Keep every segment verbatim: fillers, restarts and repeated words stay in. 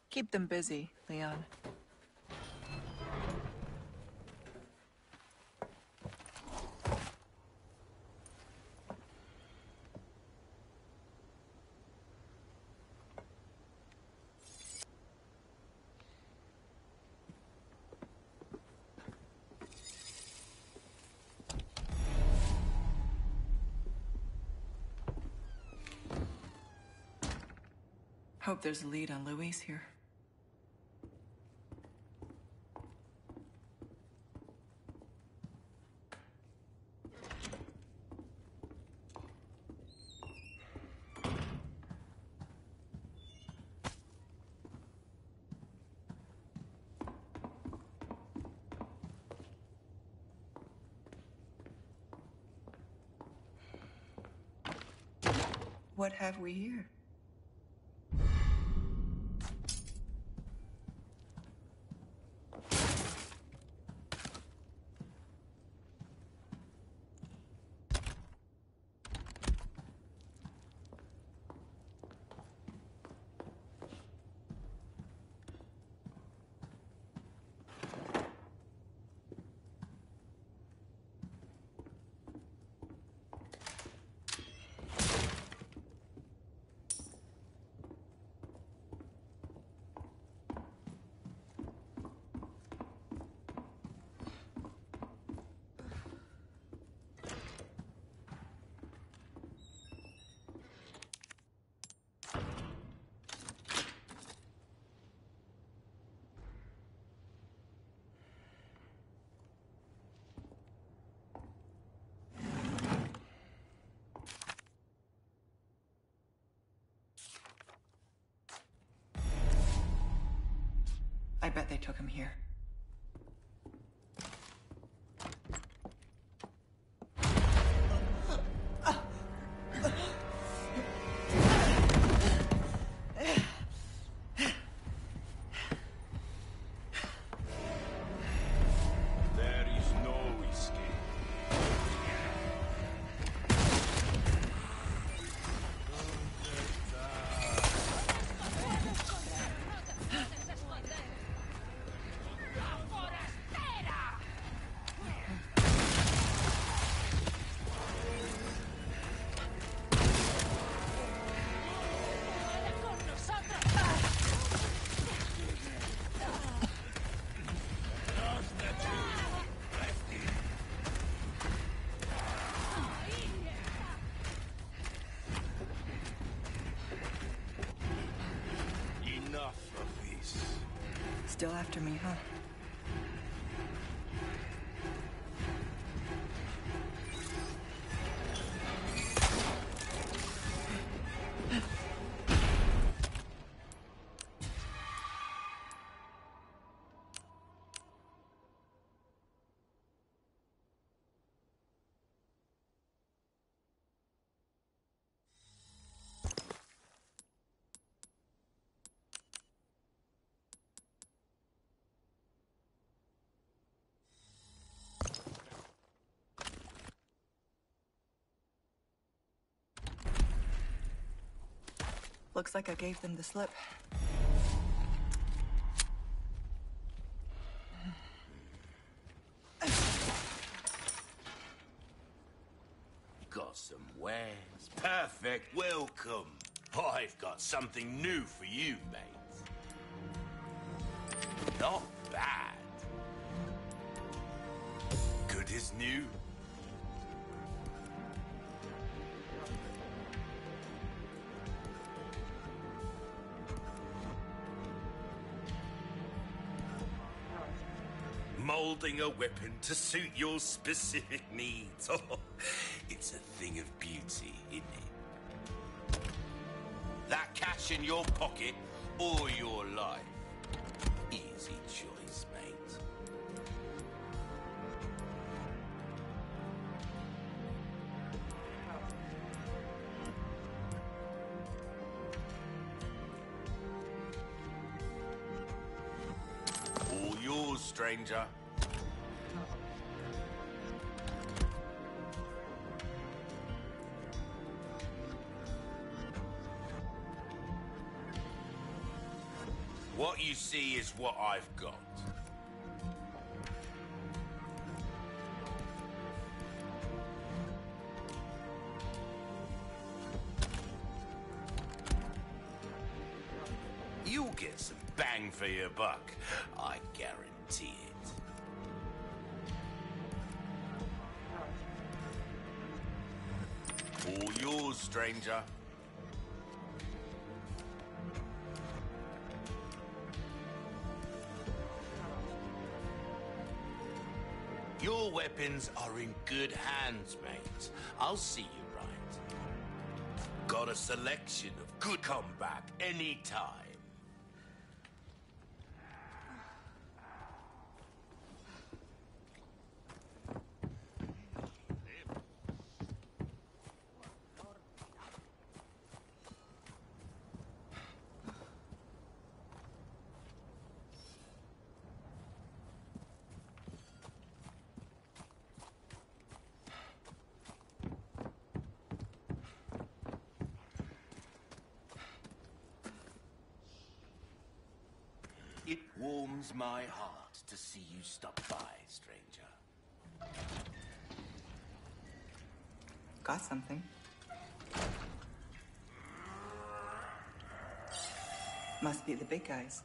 Keep them busy, Leon. Hope there's a lead on Luis here. What have we here? I bet they took him here. Still after me, huh? Looks like I gave them the slip. Got some wares. Perfect welcome. I've got something new for you, mate. Not bad. Good as new. Molding a weapon to suit your specific needs. Oh, it's a thing of beauty, isn't it? That cash in your pocket or your life. Easy choice, mate. All yours, stranger. What you see is what I've got. You'll get some bang for your buck, I guarantee it. All yours, stranger. Your weapons are in good hands, mate. I'll see you right. Got a selection of good comeback anytime. It warms my heart to see you stop by, stranger. Got something. Must be the big guys.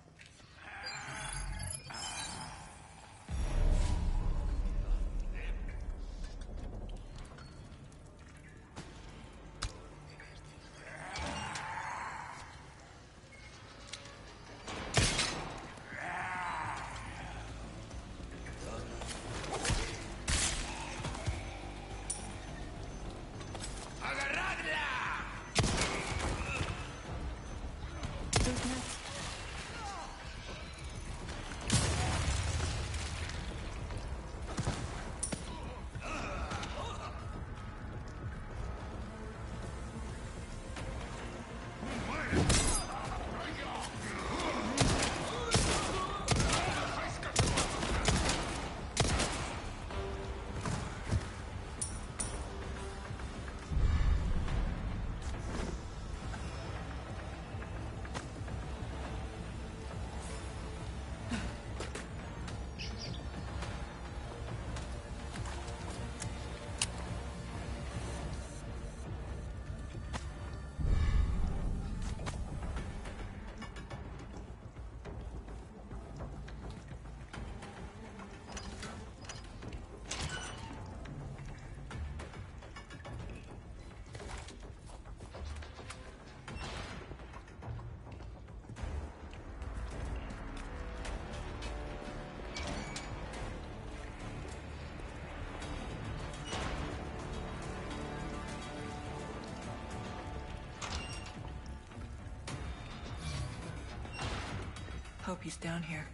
Hope he's down here.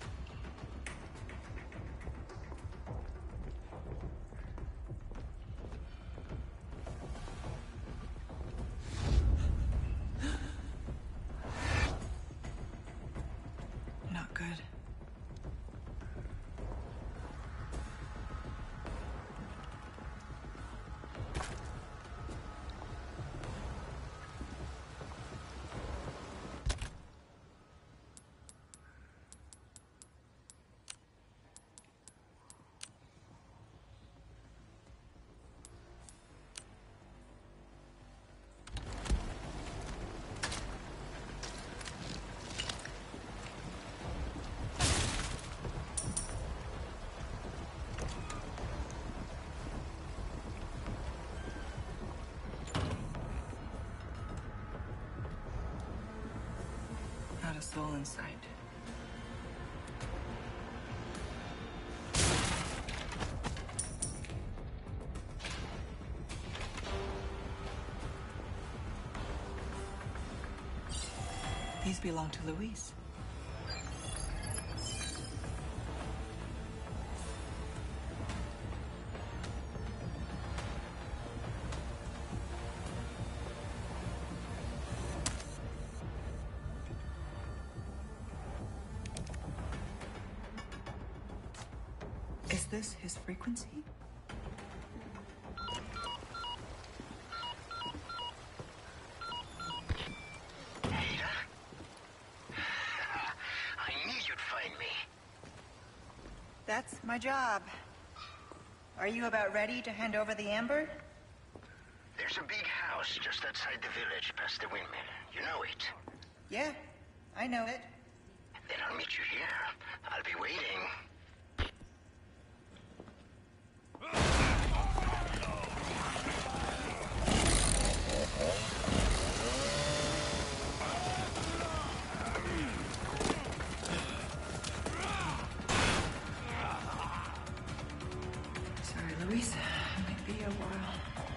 Not good. Not a soul in sight. These belong to Luis. Is this his frequency? My job. Are you about ready to hand over the amber? There's a big house just outside the village, past the windmill. You know it? Yeah, I know it. Then I'll meet you here. I'll be waiting. Sorry, Luis. Might be a while.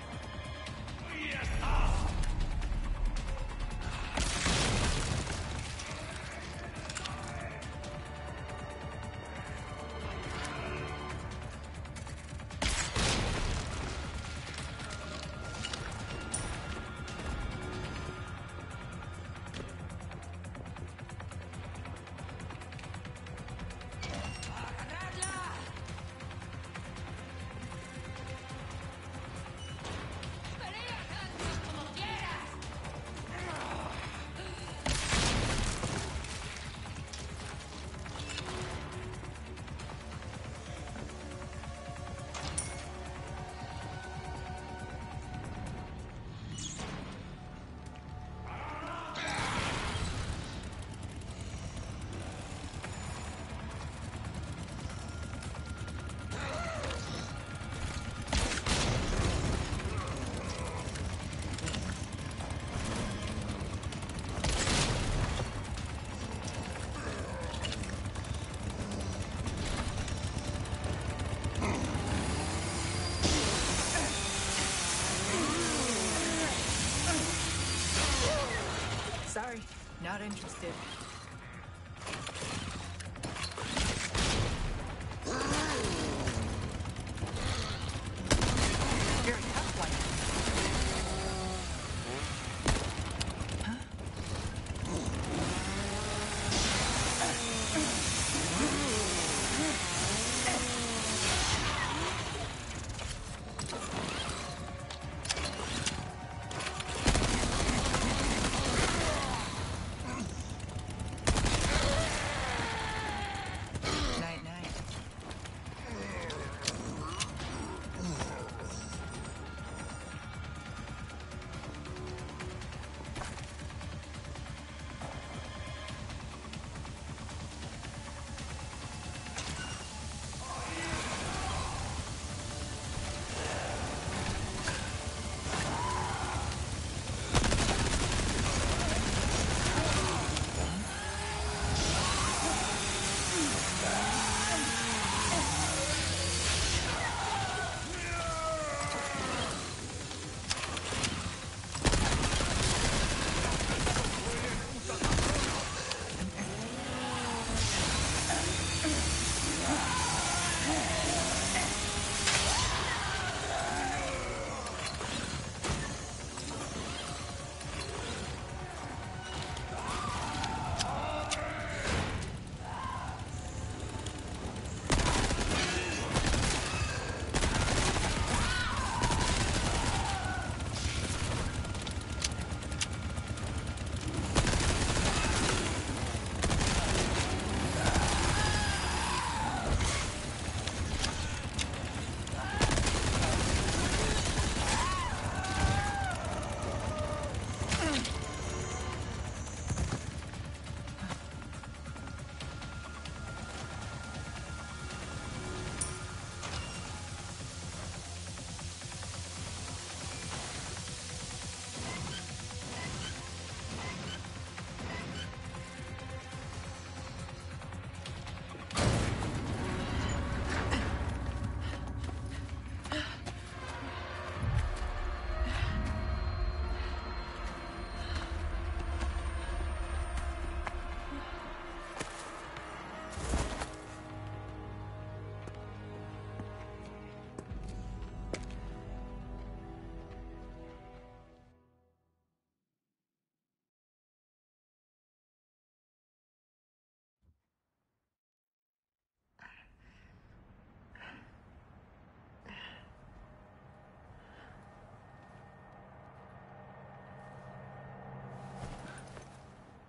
Sorry, not interested. You're a tough one. Night, night.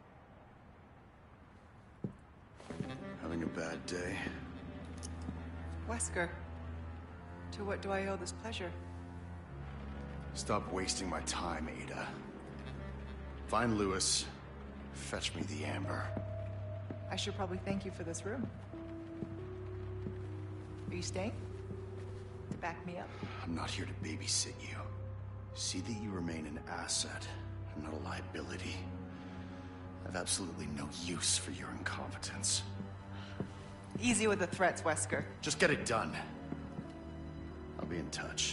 Having a bad day? Wesker, to what do I owe this pleasure? Stop wasting my time, Ada. Find Lewis. Fetch me the amber. I should probably thank you for this room. Are you staying? To back me up? I'm not here to babysit you. See that you remain an asset, and not a liability. I have absolutely no use for your incompetence. Easy with the threats, Wesker. Just get it done. I'll be in touch.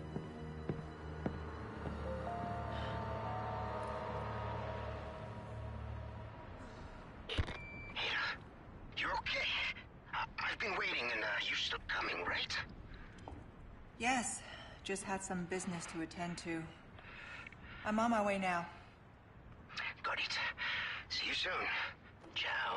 You're okay. I I've been waiting, and uh, you're still coming, right? Yes, just had some business to attend to. I'm on my way now. Got it. See you soon. Ciao.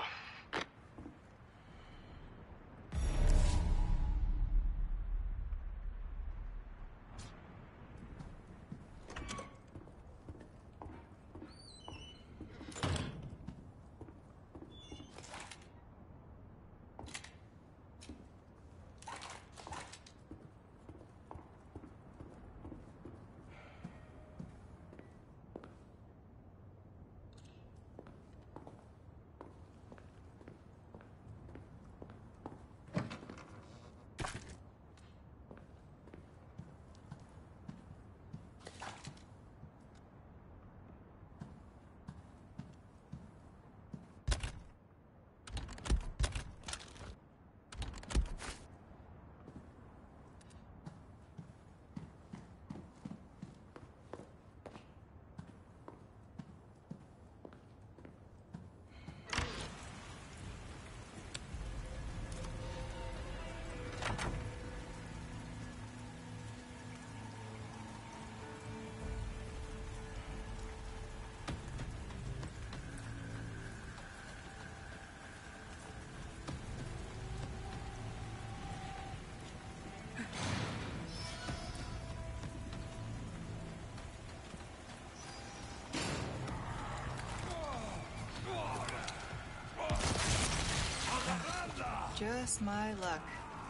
Just my luck.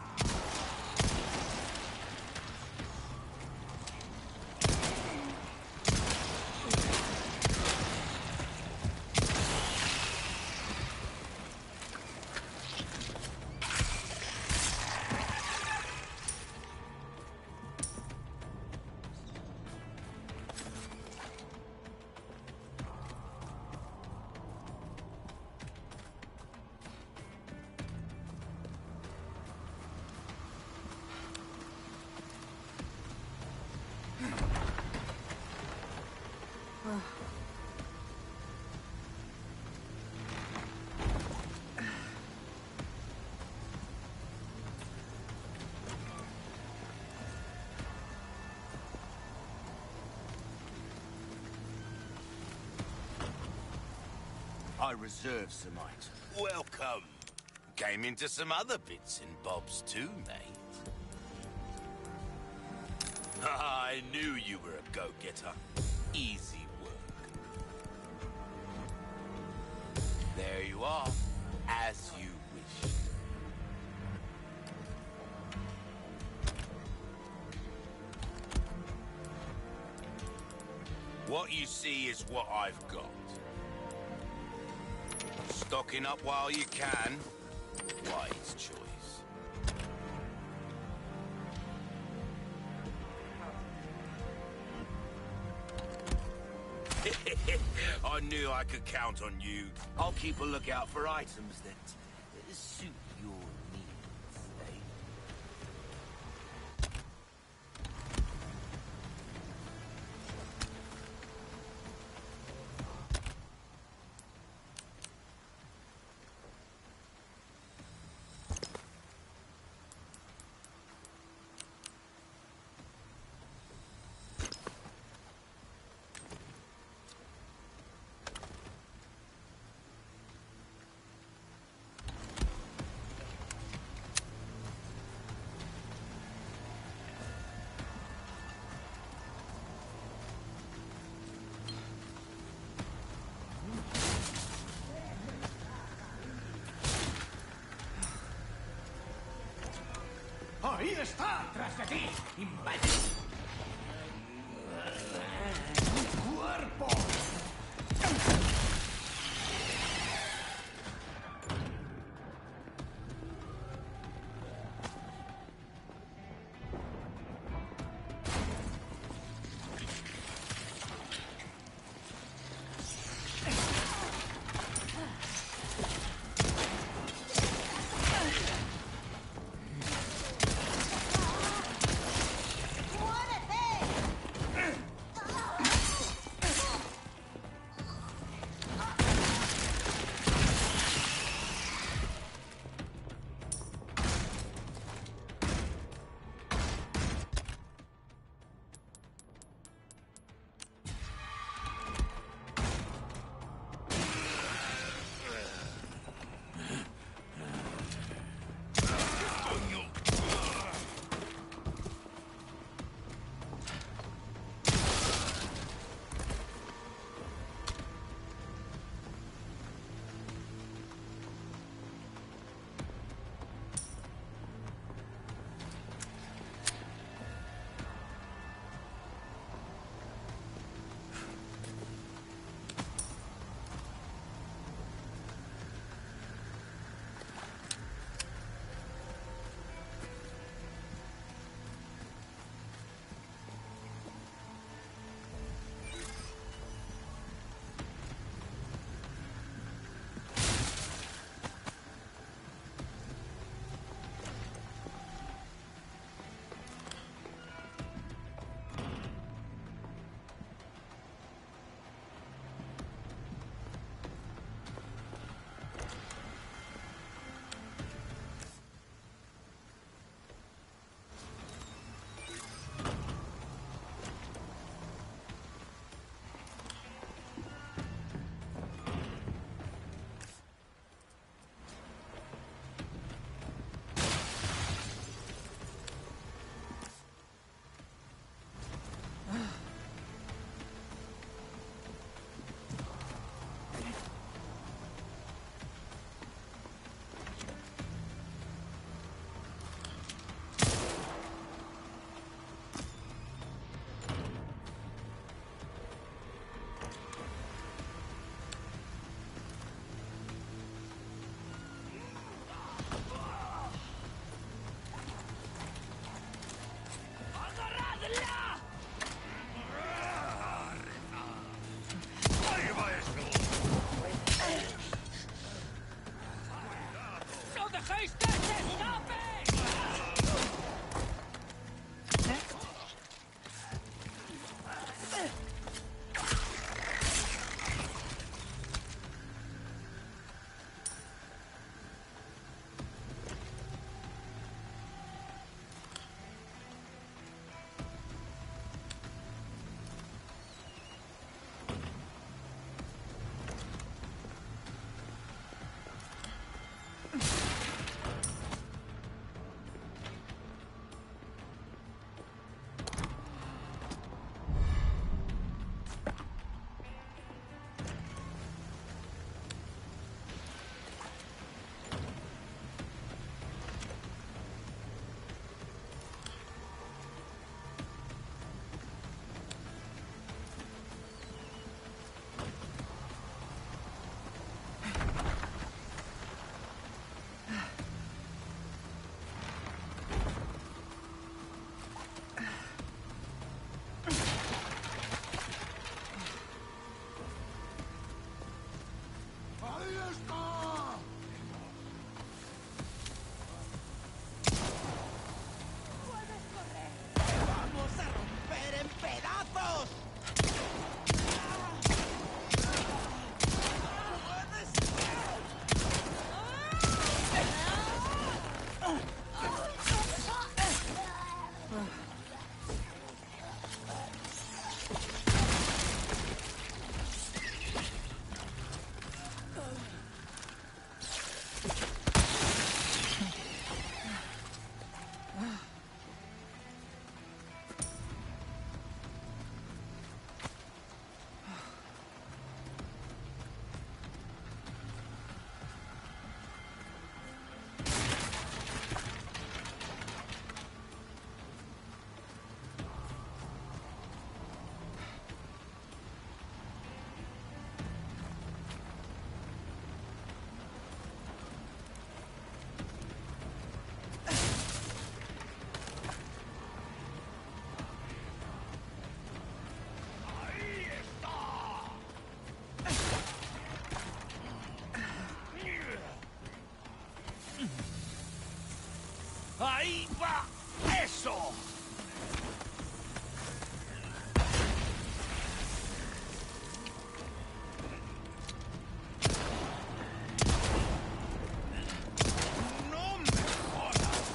I reserve some items. Welcome. Came into some other bits and bobs too, mate. I knew you were a go-getter. Easy work. There you are, as you wished. What you see is what I've got. Stocking up while you can, wise choice. I knew I could count on you. I'll keep a lookout for items that suit your needs, eh? Ahí está, tras de ti, imbécil. ¡Mi cuerpo! ¡Tumba eso! ¡No me jodas!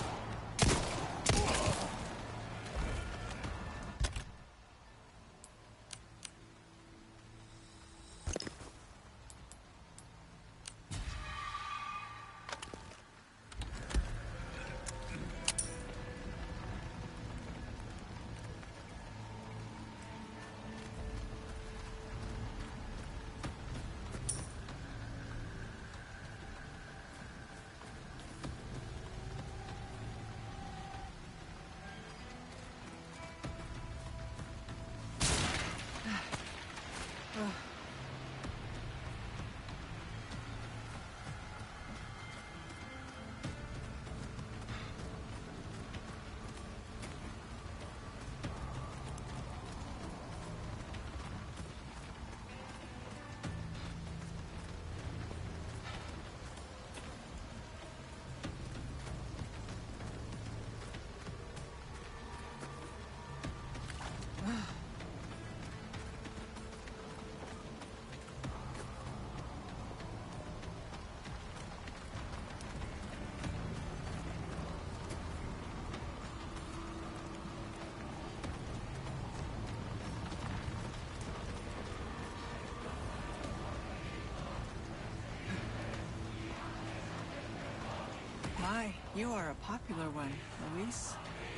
My, you are a popular one, Luis.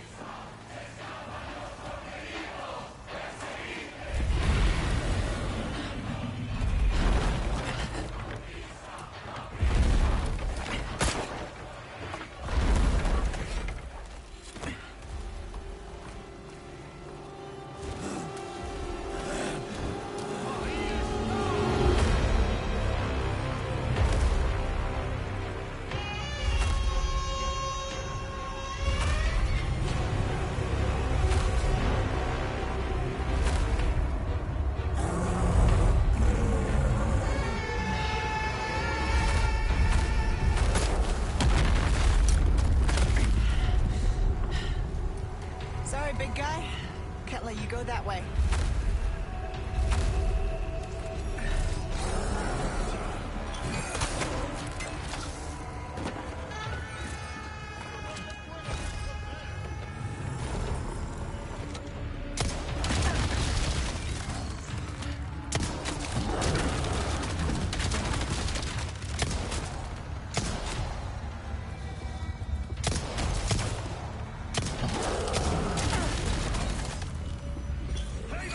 Sorry, big guy. Can't let you go that way. ¡Ahí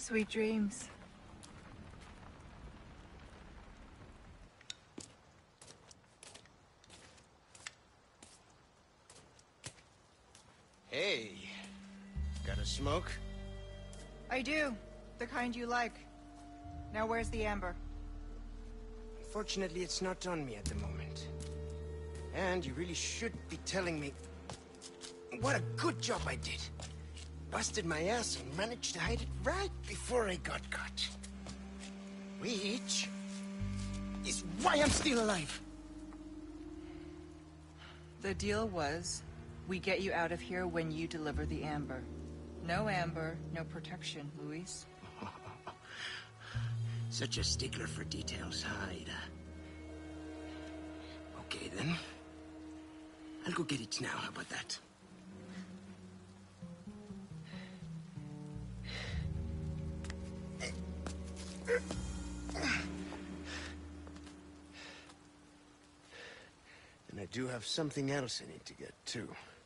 Sweet dreams. Hey, got a smoke? I do. The kind you like. Now where's the amber? Unfortunately, it's not on me at the moment. And you really should be telling me what a good job I did. Busted my ass and managed to hide it right before I got caught. Which is why I'm still alive. The deal was, we get you out of here when you deliver the amber. No amber, no protection, Luis. Such a stickler for details, huh, Ada? Okay, then. I'll go get it now, how about that? And I do have something else I need to get, too.